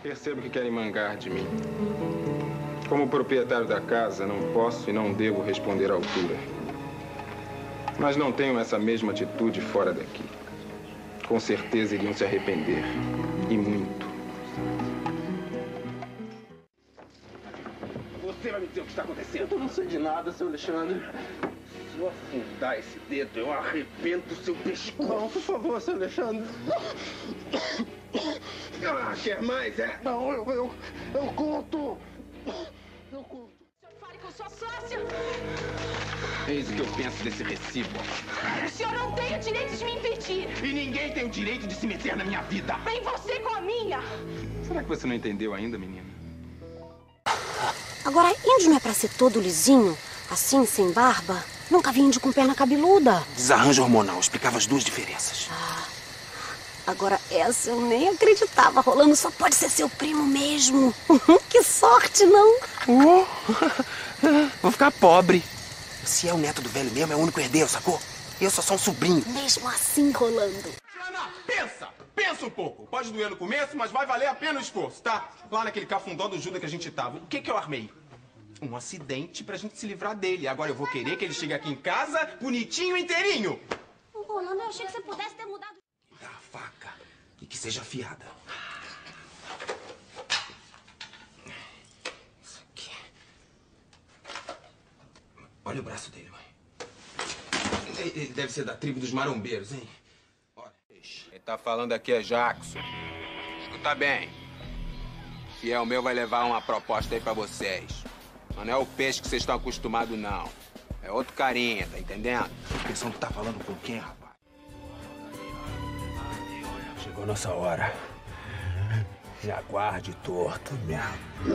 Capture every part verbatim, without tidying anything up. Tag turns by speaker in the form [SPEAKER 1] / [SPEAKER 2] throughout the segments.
[SPEAKER 1] Percebo que querem mangar de mim. Como proprietário da casa, não posso e não devo responder à altura. Mas não tenho essa mesma atitude fora daqui. Com certeza iriam se arrepender. E muito. Você vai me dizer o que está acontecendo? Eu não sei de nada, seu Alexandre. Se eu afundar esse dedo, eu arrebento o seu pescoço. Não, por favor, seu Alexandre. Ah, quer mais, é? Não, eu, eu, eu conto. Eu conto.
[SPEAKER 2] O senhor fale com sua sócia.
[SPEAKER 1] Eis o que eu penso desse recibo.
[SPEAKER 2] O senhor não tem o direito de me impedir.
[SPEAKER 1] E ninguém tem o direito de se meter na minha vida.
[SPEAKER 2] Nem você com a minha.
[SPEAKER 1] Será que você não entendeu ainda, menina?
[SPEAKER 3] Agora, índio não é pra ser todo lisinho, assim, sem barba? Nunca vi índio com perna cabeluda.
[SPEAKER 4] Desarranjo hormonal, explicava as duas diferenças.
[SPEAKER 3] Ah, agora essa eu nem acreditava. Rolando só pode ser seu primo mesmo. Que sorte, não?
[SPEAKER 4] Oh, vou ficar pobre. Se é o neto do velho mesmo, é o único herdeiro, sacou? Eu só sou um sobrinho.
[SPEAKER 3] Mesmo assim, Rolando.
[SPEAKER 1] Ana, pensa! Pensa um pouco. Pode doer no começo, mas vai valer a pena o esforço, tá? Lá naquele cafundó do Judas que a gente tava, o que que eu armei? Um acidente pra gente se livrar dele. Agora eu vou querer que ele chegue aqui em casa bonitinho, inteirinho.
[SPEAKER 3] Ô, Rolando, eu achei que você pudesse ter mudado.
[SPEAKER 4] Dá a faca e que seja afiada. Isso aqui. Olha o braço dele, mãe. Ele deve ser da tribo dos marombeiros, hein? Olha.
[SPEAKER 5] Quem tá falando aqui é Jackson. Escuta bem. Fiel meu vai levar uma proposta aí pra vocês. Mas não é o peixe que vocês estão acostumados, não. É outro carinha, tá entendendo?
[SPEAKER 4] A pensão que tá falando com quem, rapaz? Chegou nossa hora. Já aguarde torto mesmo.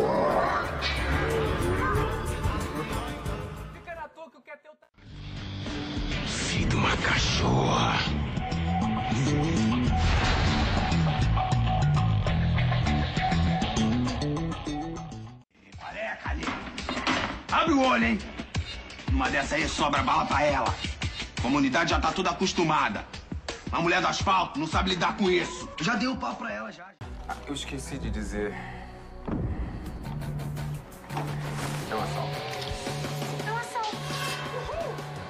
[SPEAKER 5] Fica na toa que eu quero ter o...
[SPEAKER 4] Filho de uma cachorra.
[SPEAKER 6] Careca ali. Abre o olho, hein? Uma dessa aí sobra bala pra ela. A comunidade já tá toda acostumada. A mulher do asfalto não sabe lidar com isso. Já deu o pau pra ela, já.
[SPEAKER 1] Ah, eu esqueci de dizer. É um assalto.
[SPEAKER 2] É um assalto. Uhul.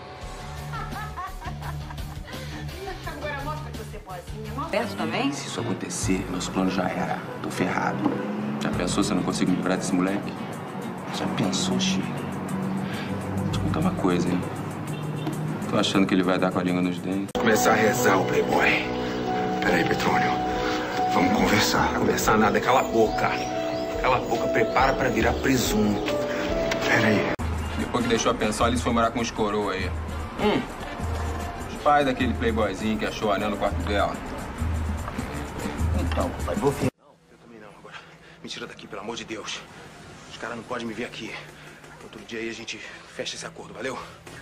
[SPEAKER 2] Agora mostra que você é boazinha. Mostra.
[SPEAKER 7] Perto também?
[SPEAKER 4] Se isso acontecer, nosso plano já era. Tô ferrado.
[SPEAKER 5] Já pensou se eu não consigo me livrar desse moleque?
[SPEAKER 4] Já pensou, Chico?
[SPEAKER 5] Vou te contar uma coisa, hein? Tô achando que ele vai dar com a língua nos dentes.
[SPEAKER 4] Começar a rezar, o Playboy. Peraí, Petrônio. Vamos conversar.
[SPEAKER 5] Conversar nada, cala a boca. Cala a boca, prepara pra virar presunto.
[SPEAKER 4] Peraí.
[SPEAKER 5] Depois que deixou a pensão, Alice foi morar com os coroa aí. Hum. Os pais daquele playboyzinho que achou o anel no quarto dela.
[SPEAKER 4] Então, pai, vou vir. Não, eu também não. Agora, me tira daqui, pelo amor de Deus. Os caras não podem me ver aqui. Outro dia aí a gente fecha esse acordo, valeu?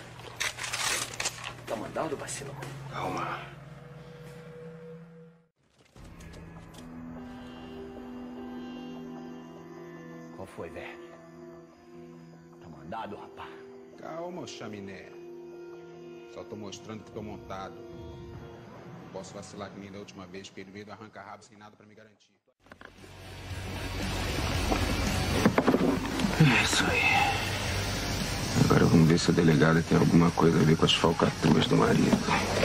[SPEAKER 4] Tá mandando, vacilão? Calma.
[SPEAKER 6] Qual foi, velho? Tá mandado, rapaz?
[SPEAKER 1] Calma, ô chaminé. Só tô mostrando que tô montado. Não posso vacilar que nem da última vez, porque ele veio do arranca-rabo sem nada pra me garantir.
[SPEAKER 4] É isso aí. Agora vamos ver se a delegada tem alguma coisa a ver com as falcatruas do marido.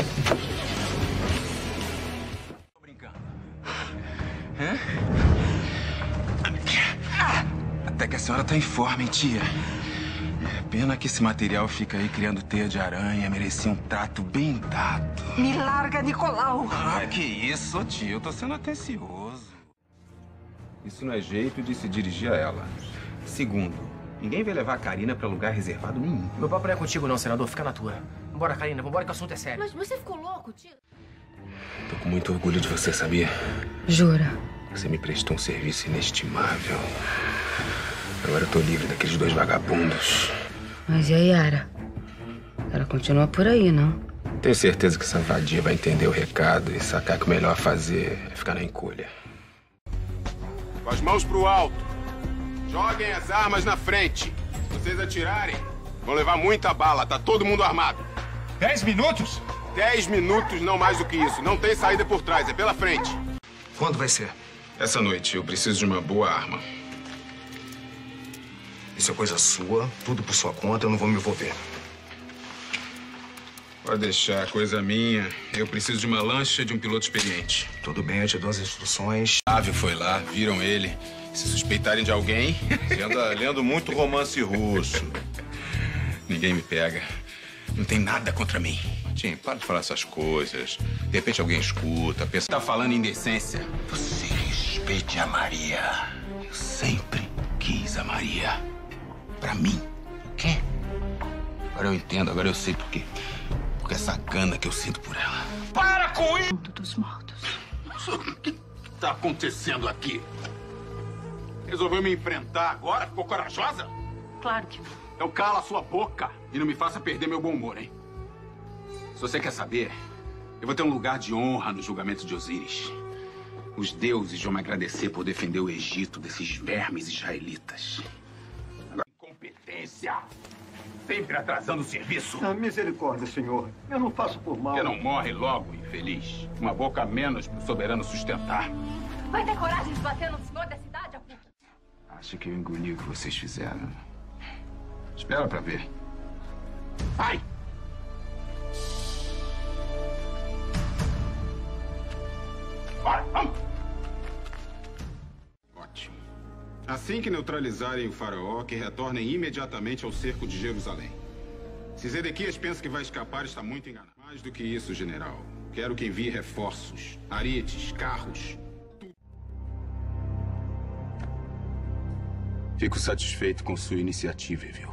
[SPEAKER 5] Tô brincando.
[SPEAKER 4] Hã? Até que a senhora tá em forma, hein, tia? É pena que esse material fica aí criando teia de aranha. Merecia um trato bem dado.
[SPEAKER 7] Me larga, Nicolau.
[SPEAKER 4] Ah, que isso, tio. Eu tô sendo atencioso.
[SPEAKER 1] Isso não é jeito de se dirigir a ela. Segundo, ninguém vai levar a Karina pra lugar reservado nenhum.
[SPEAKER 8] Meu papo não é contigo não, senador. Fica na tua. Vambora, Karina. Vambora que o assunto é sério.
[SPEAKER 2] Mas você ficou louco, tio?
[SPEAKER 4] Tô com muito orgulho de você, sabia?
[SPEAKER 7] Jura?
[SPEAKER 4] Você me prestou um serviço inestimável. Agora eu tô livre daqueles dois vagabundos.
[SPEAKER 7] Mas e a Yara? Ela continua por aí, não?
[SPEAKER 4] Tenho certeza que essa vadia vai entender o recado e sacar que o melhor a fazer é ficar na encolha.
[SPEAKER 1] Com as mãos pro alto. Joguem as armas na frente. Se vocês atirarem, vão levar muita bala. Tá todo mundo armado.
[SPEAKER 6] Dez minutos?
[SPEAKER 1] Dez minutos, não mais do que isso. Não tem saída por trás, é pela frente.
[SPEAKER 4] Quando vai ser?
[SPEAKER 1] Essa noite eu preciso de uma boa arma.
[SPEAKER 9] Isso é coisa sua, tudo por sua conta, eu não vou me envolver.
[SPEAKER 1] Pode deixar, coisa minha. Eu preciso de uma lancha de um piloto experiente.
[SPEAKER 9] Tudo bem, eu te dou as instruções.
[SPEAKER 1] Ávio foi lá, viram ele. Se suspeitarem de alguém...
[SPEAKER 10] Você anda lendo muito romance russo.
[SPEAKER 1] Ninguém me pega. Não tem nada contra mim.
[SPEAKER 10] Tim, para de falar essas coisas. De repente alguém escuta, pensa...
[SPEAKER 5] Tá falando em decência? Você respeite a Maria. Eu sempre quis a Maria. Pra mim. O quê? Agora eu entendo, agora eu sei por quê. Porque essa gana que eu sinto por ela. Para com isso!
[SPEAKER 6] Mundo dos mortos. O que tá acontecendo aqui? Resolveu me enfrentar agora? Ficou corajosa?
[SPEAKER 2] Claro que não.
[SPEAKER 6] Então cala sua boca e não me faça perder meu bom humor, hein? Se você quer saber, eu vou ter um lugar de honra no julgamento de Osíris. Os deuses vão me agradecer por defender o Egito desses vermes israelitas. Agora, incompetência! Sempre atrasando o serviço.
[SPEAKER 11] Ah, misericórdia, senhor. Eu não faço por mal.
[SPEAKER 6] Você não morre logo, infeliz. Uma boca a menos pro soberano sustentar.
[SPEAKER 2] Vai ter coragem de bater no senhor da cidade, Apu?
[SPEAKER 5] Acho que eu engoli o que vocês fizeram. Espera pra ver.
[SPEAKER 6] Ai! Bora, vamos!
[SPEAKER 1] Ótimo. Assim que neutralizarem o faraó, que retornem imediatamente ao cerco de Jerusalém. Se Zedequias pensa que vai escapar, está muito enganado. Mais do que isso, general. Quero que envie reforços, arites, carros. Tudo.
[SPEAKER 6] Fico satisfeito com sua iniciativa, viu?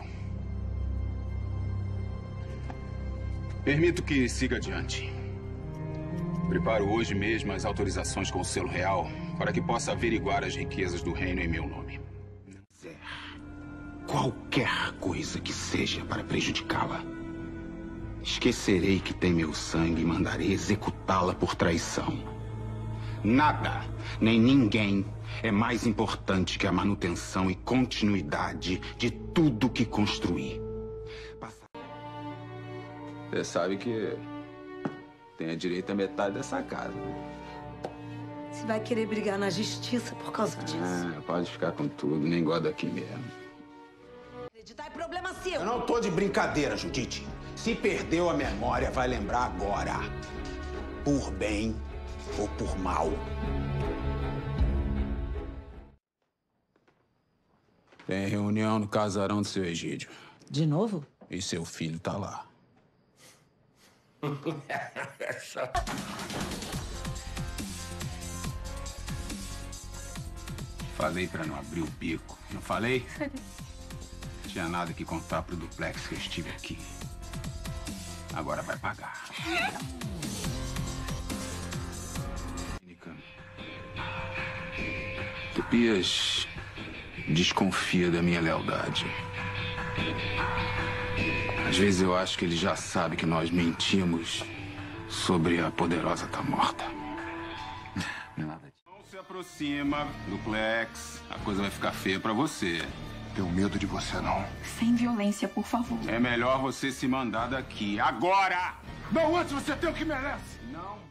[SPEAKER 6] Permito que siga adiante. Preparo hoje mesmo as autorizações com o selo real para que possa averiguar as riquezas do reino em meu nome. Qualquer coisa que seja para prejudicá-la. Esquecerei que tem meu sangue e mandarei executá-la por traição. Nada, nem ninguém é mais importante que a manutenção e continuidade de tudo que construí. Você sabe que tem direito a metade dessa casa.
[SPEAKER 3] Você vai querer brigar na justiça por causa disso?
[SPEAKER 6] Ah, pode ficar com tudo, nem gosto daqui mesmo.
[SPEAKER 3] Acreditar é problema seu.
[SPEAKER 6] Eu não tô de brincadeira, Judite. Se perdeu a memória, vai lembrar agora. Por bem ou por mal. Tem reunião no casarão do seu Egídio.
[SPEAKER 12] De novo?
[SPEAKER 6] E seu filho tá lá. Falei pra não abrir o bico. Não falei? Não tinha nada que contar pro duplex que eu estive aqui. Agora vai pagar. Tobias desconfia da minha lealdade. Às vezes eu acho que ele já sabe que nós mentimos sobre a poderosa tá morta. Não se aproxima, duplex. A coisa vai ficar feia pra você.
[SPEAKER 9] Tenho medo de você, não.
[SPEAKER 13] Sem violência, por favor.
[SPEAKER 6] É melhor você se mandar daqui. Agora!
[SPEAKER 9] Não, antes você tem o que merece.
[SPEAKER 6] Não